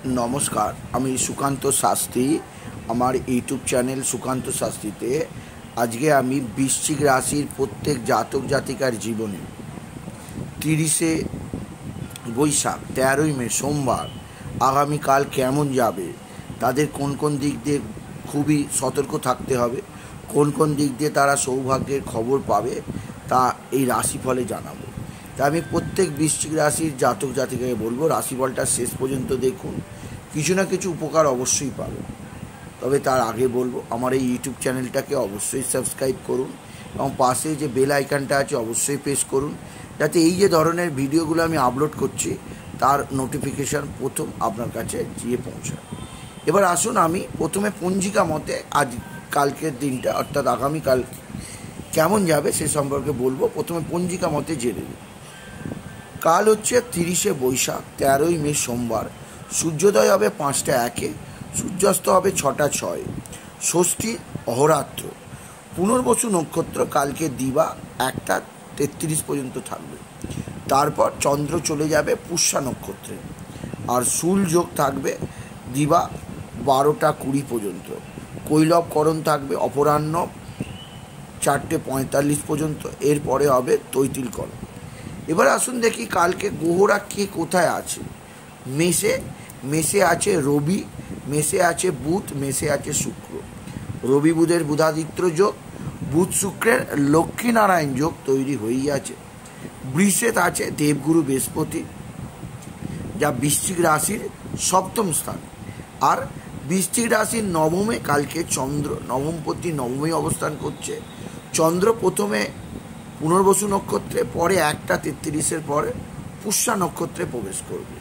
নমস্কার, আমি সুকান্ত শাস্ত্রী। আমার ইউটিউব চ্যানেল সুকান্ত শাস্ত্রীতে আজকে আমি বৃশ্চিক রাশির প্রত্যেক জাতক জাতিকার জীবনে 30শে বৈশাখ 13ই মে সোমবার আগামীকাল কেমন যাবে, তাদের কোন কোন দিক দিয়ে খুবই সতর্ক থাকতে হবে, কোন কোন দিক দিয়ে তারা সৌভাগ্যের খবর পাবে, তা এই রাশিফলে জানাবো। তা আমি প্রত্যেক বৃশ্চিক রাশির জাতক জাতিকাকে বলবো রাশিফলটা শেষ পর্যন্ত দেখুন, কিছু না কিছু উপকার অবশ্যই পাবেন। তবে তার আগে বলবো আমার এই ইউটিউব চ্যানেলটাকে অবশ্যই সাবস্ক্রাইব করুন এবং পাশে যে বেল আইকনটা আছে অবশ্যই প্রেস করুন, যাতে এই যে ধরনের ভিডিওগুলো আমি আপলোড করছি তার নোটিফিকেশান প্রথম আপনার কাছে গিয়ে পৌঁছায়। এবার আসুন আমি প্রথমে পঞ্জিকা মতে আজ কালকের দিনটা অর্থাৎ আগামীকাল কেমন যাবে সে সম্পর্কে বলবো। প্রথমে পঞ্জিকা মতে জেনে নিন। কাল হচ্ছে 30শে বৈশাখ 13ই মে সোমবার। সূর্যোদয় হবে 5টা 1-এ, সূর্যাস্ত হবে 6টা 6-এ। ষষ্ঠী অহরাত্র। পুনর্বসু নক্ষত্র কালকে দিবা 1টা 33 পর্যন্ত থাকবে। তারপর চন্দ্র চলে যাবে পুষ্যা নক্ষত্রে, আর শূল যোগ থাকবে দিবা 12টা 20 পর্যন্ত। কৈলবকরণ থাকবে অপরাহ্ন 4টে 45 পর্যন্ত। এরপরে হবে তৈতিলকরণ। এবার আসুন দেখি কালকে গ্রহরা কে কোথায় আছে। মেষে আছে রবি, মেষে আছে বুধ, মেষে আছে শুক্র। রবি বুধের বুধাদিত্য যোগ, বুধ শুক্রের লক্ষ্মীনারায়ণ যোগ তৈরি হয়েই আছে। বৃষে আছে দেবগুরু বৃহস্পতি, যা বৃশ্চিক রাশির সপ্তম স্থান। আর বৃশ্চিক রাশির নবমে কালকে চন্দ্র, নবমপতি নবমে অবস্থান করছে। চন্দ্র প্রথমে পুনর্বসু নক্ষত্রে, পরে 1টা 33-এর পরে পুষ্যা নক্ষত্রে প্রবেশ করবে।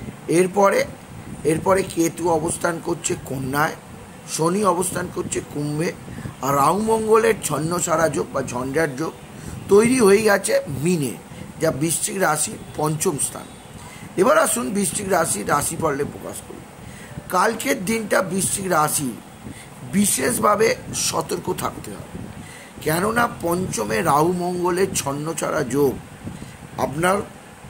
এরপরে কেতু অবস্থান করছে কন্যায়, শনি অবস্থান করছে কুম্ভে, আর রাহু মঙ্গলের ছন্নছাড়া যোগ বা ঝঞ্ঝাট যোগ তৈরি হয়ে গেছে মিনে, যা বৃশ্চিক রাশির পঞ্চম স্থান। এবার আসুন বৃশ্চিক রাশির রাশিফলে প্রকাশ করি। কালকের দিনটা বৃশ্চিক রাশি বিশেষভাবে সতর্ক থাকতে হবে, কেননা পঞ্চমে রাহু মঙ্গলের ছন্নছাড়া যোগ আপনার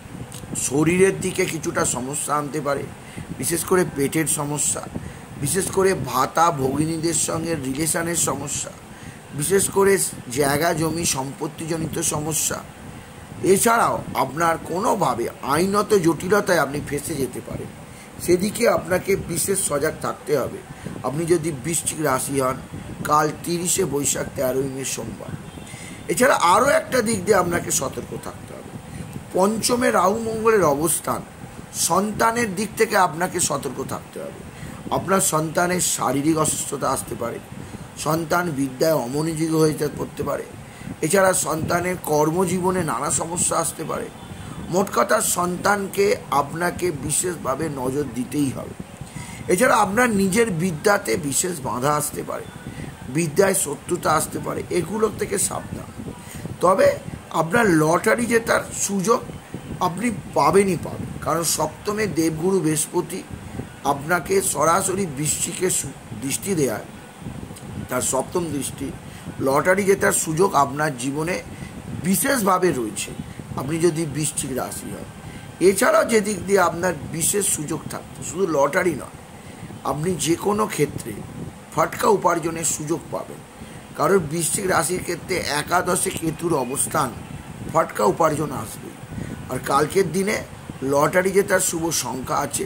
শরীরের দিকে কিছুটা সমস্যা আনতে পারে, বিশেষ করে পেটের সমস্যা, বিশেষ করে ভাতা ভগিনীদের সঙ্গে রিলেশনের সমস্যা, বিশেষ করে জায়গা জমি সম্পত্তিজনিত সমস্যা। এছাড়াও আপনার কোনোভাবে আইনত জটিলতায় আপনি ফেঁসে যেতে পারেন, সেদিকে আপনাকে বিশেষ সজাগ থাকতে হবে আপনি যদি বৃশ্চিক রাশি হন কাল 30শে বৈশাখ 13ই মে সোমবার। এছাড়া আরও একটা দিক দিয়ে আপনাকে সতর্ক থাকতে হবে। পঞ্চমে রাহু মঙ্গলের অবস্থান, সন্তানের দিক থেকে আপনাকে সতর্ক থাকতে হবে। আপনার সন্তানের শারীরিক অসুস্থতা আসতে পারে, সন্তান বিদ্যায় অমনোযোগী হয়ে পড়তে পারে, এছাড়া সন্তানের কর্মজীবনে নানা সমস্যা আসতে পারে। মোট কথা সন্তানকে আপনাকে বিশেষভাবে নজর দিতেই হবে। এছাড়া আপনার নিজের বিদ্যাতে বিশেষ বাধা আসতে পারে, বিদ্যায় শত্রুতা আসতে পারে, এগুলোর থেকে সাবধান। তবে আপনার লটারি জেতার সুযোগ আপনি পাবেনই পাবেন, কারণ সপ্তমে দেবগুরু বৃহস্পতি আপনাকে সরাসরি বৃশ্চিকে দৃষ্টি দেয়, তার সপ্তম দৃষ্টি। লটারি জেতার সুযোগ আপনার জীবনে বিশেষভাবে রয়েছে আপনি যদি বৃশ্চিক রাশি হয়। এছাড়াও যে দিক দিয়ে আপনার বিশেষ সুযোগ থাকতো, শুধু লটারি নয়, আপনি যে কোনো ক্ষেত্রে ফটকা উপার্জনের সুযোগ পাবেন, কারণ বৃশ্চিক রাশির ক্ষেত্রে একাদশে কেতুর অবস্থান, ফটকা উপার্জন আসবে। আর কালকের দিনে লটারি জেতার শুভ সংখ্যা আছে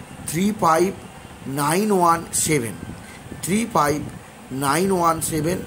35917, 35917,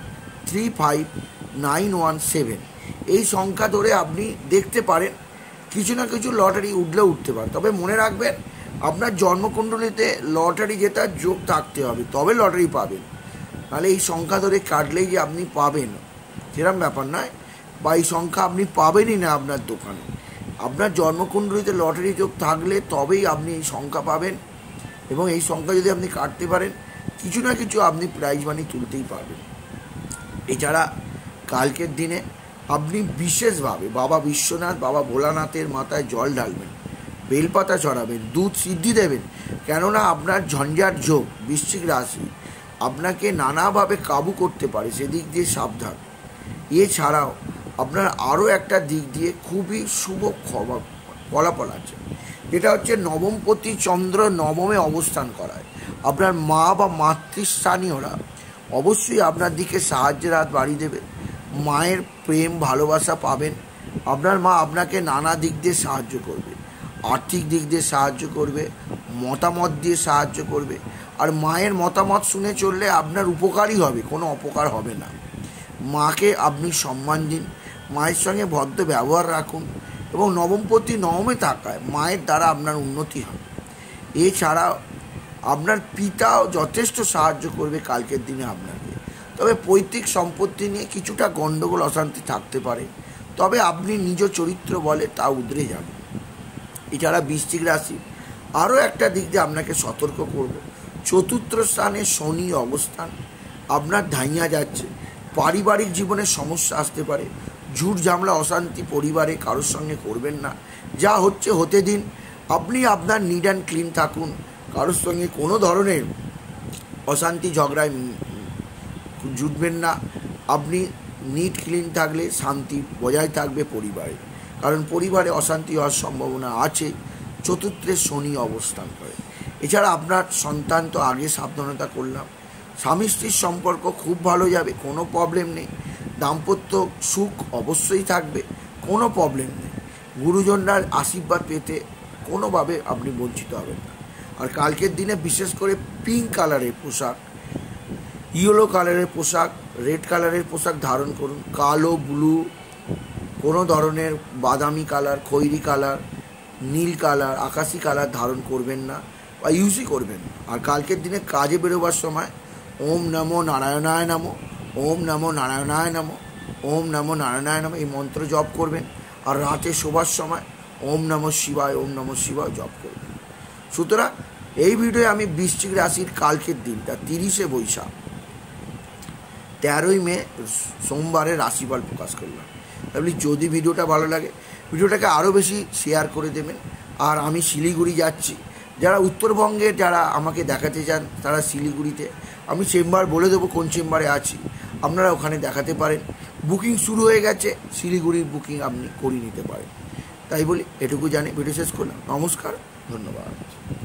35917। এই সংখ্যা ধরে আপনি দেখতে পারেন, কিছু না কিছু লটারি উঠতে পারে। তবে মনে রাখবেন আপনার জন্মকুণ্ডলিতে লটারি জেতার যোগ থাকতে হবে, তবে লটারি পাবেন। নাহলে এই সংখ্যা ধরে কাটলেই যে আপনি পাবেন সেরকম ব্যাপার নয়, বা এই সংখ্যা আপনি পাবেনই না আপনার দোকানে। আপনার জন্মকুণ্ডলিতে লটারি যোগ থাকলে তবেই আপনি এই সংখ্যা পাবেন, এবং এই সংখ্যা যদি আপনি কাটতে পারেন কিছু না কিছু আপনি প্রাইজ মানি তুলতেই পারবেন। এছাড়া কালকের দিনে আপনি বিশেষভাবে বাবা বিশ্বনাথ, বাবা ভোলানাথের মাথায় জল ঢালবেন, বেলপাতা চড়াবেন, দুধ সিদ্ধি দেবেন, কেননা আপনার ঝঞ্ঝাট যোগ বৃশ্চিক রাশি আপনাকে নানাভাবে কাবু করতে পারে, সেদিক দিয়ে সাবধান। এছাড়াও আপনার আরও একটা দিক দিয়ে খুবই শুভ ফলাফল আছে, যেটা হচ্ছে নবমপতি চন্দ্র নবমে অবস্থান করায়। আপনার মা বা মাতৃস্থানীয়রা অবশ্যই আপনার দিকে সাহায্যের হাত বাড়িয়ে দেবে। মায়ের প্রেম ভালোবাসা পাবেন। আপনার মা আপনাকে নানা দিক দিয়ে সাহায্য করবে, আর্থিক দিক দিয়ে সাহায্য করবে, মতামত দিয়ে সাহায্য করবে। আর মায়ের মতামত শুনে চললে আপনার উপকারই হবে, কোনো অপকার হবে না। মাকে আপনি সম্মান দিন, মায়ের সঙ্গে ভদ্র ব্যবহার রাখুন এবং নবমপতি নবমে থাকায় মায়ের দ্বারা আপনার উন্নতি হবে। এছাড়া আপনার পিতাও যথেষ্ট সাহায্য করবে কালকের দিনে আপনাকে। তবে পৈতৃক সম্পত্তি নিয়ে কিছুটা গণ্ডগোল অশান্তি থাকতে পারে, তবে আপনি নিজ চরিত্র বলে তা উধরে যাবেন। এছাড়া বৃশ্চিক রাশি আরও একটা দিক দিয়ে আপনাকে সতর্ক করব, চতুর্থ স্থানে শনি অবস্থান আপনার ধাইয়া যাচ্ছে। পারিবারিক জীবনে সমস্যা আসতে পারে, ঝুট ঝামেলা অশান্তি পরিবারে কারোর সঙ্গে করবেন না, যা হচ্ছে হতে দিন। আপনি আপনার নিট অ্যান্ড ক্লিন থাকুন, কারোর সঙ্গে কোনো ধরনের অশান্তি ঝগড়ায় জুটবেন না। আপনি নিট ক্লিন থাকলে শান্তি বজায় থাকবে পরিবারে, কারণ পরিবারে অশান্তি হওয়ার সম্ভাবনা আছে। চতুর্থে শনি অবস্থান করে। এছাড়া আপনার সন্তান তো আগে সাবধানতা করলাম। স্বামী স্ত্রীর সম্পর্ক খুব ভালো যাবে, কোনো প্রবলেম নেই। দাম্পত্য সুখ অবশ্যই থাকবে, কোনো প্রবলেম নেই। গুরুজনরার আশীর্বাদ পেতে কোনোভাবে আপনি বঞ্চিত হবেন না। আর কালকের দিনে বিশেষ করে পিঙ্ক কালারের পোশাক, ইয়েলো কালারের পোশাক, রেড কালারের পোশাক ধারণ করুন। কালো, ব্লু, কোনো ধরনের বাদামি কালার, খয়েরি কালার, নীল কালার, আকাশি কালার ধারণ করবেন না বা ইউজই করবেন না। আর কালকের দিনে কাজে বেরোবার সময় ওম নমো নারায়ণায় নমো, ওম নমো নারায়ণায় নমো, ওম নমো নারায়ণায় নমো এই মন্ত্র জপ করবেন। আর রাতে শোবার সময় ওম নমঃ শিবায়, ওম নমঃ শিবায় জপ করবেন। সুতরাং এই ভিডিওয়ে আমি বৃশ্চিক রাশির কালকের দিনটা 30শে বৈশাখ 13ই মে সোমবারের রাশিফল প্রকাশ করলাম। তাহলে যদি ভিডিওটা ভালো লাগে ভিডিওটাকে আরও বেশি শেয়ার করে দেবেন। আর আমি শিলিগুড়ি যাচ্ছি, যারা উত্তরবঙ্গের যারা আমাকে দেখাতে চান তারা শিলিগুড়িতে, আমি চেম্বার বলে দেবো কোন চেম্বারে আছি, আপনারা ওখানে দেখাতে পারেন। বুকিং শুরু হয়ে গেছে, শিলিগুড়ির বুকিং আপনি করিয়ে নিতে পারেন। তাই বলি এটুকু জানি ভিডিও শেষ করলাম। নমস্কার, ধন্যবাদ।